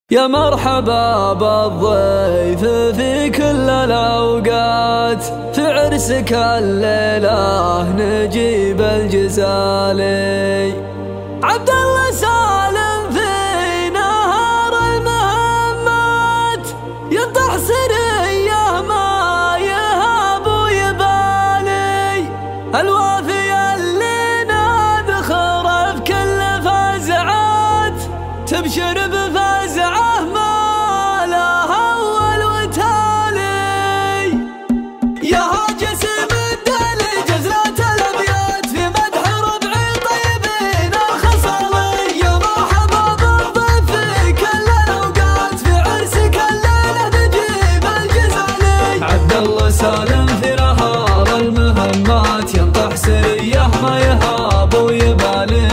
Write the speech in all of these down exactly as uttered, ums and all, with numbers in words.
يا مرحبا بالضيف في كل الأوقات، في عرسك الليلة نجيب الجزالي. عبد الله سالم في نهار المهمات، ينطح سريه ما يهاب ويبالي. الوافي اللي نذخره في كل فزعات، تبشر بفزعه ما له أول وتالي. يا هاجس مد الجزرات الأبيات في مدح ربعي طيبين الخصالي. يا مرحبا بالضيف في كل الأوقات، في عرسك الليلة نجيب الجزالي. عبد الله سالم في نهار المهمات، ينطح سريه ما يهاب ويبالي.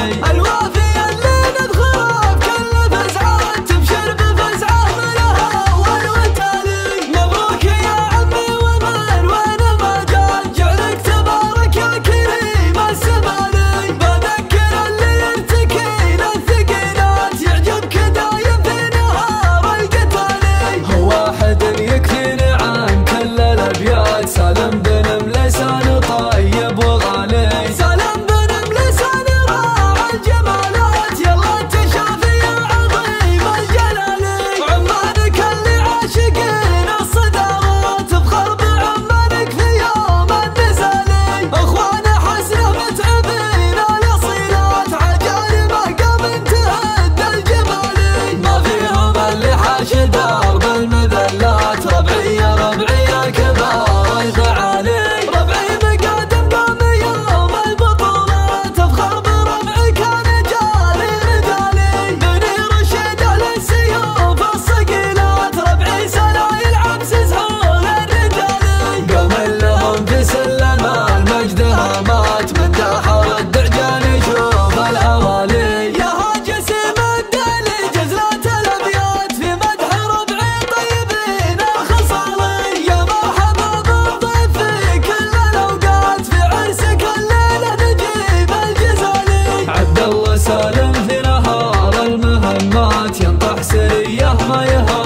سالم بن ملسان طيب وغالي، سالم بن ملسان راعى الجمالات، يلا تشافي يا عظيم الجلالي. عمانك اللي عاشقين الصدارات، افخر بعمانك في يوم النزالي. اخوان حسنه متعبين الاصيلات، عجائبه قام تهد الجمالي. ما فيهم اللي حاش درب المذلات، ربعي يا ربعي يا كبار سالم في نهار المهمات، ينطح سريه ما يهاب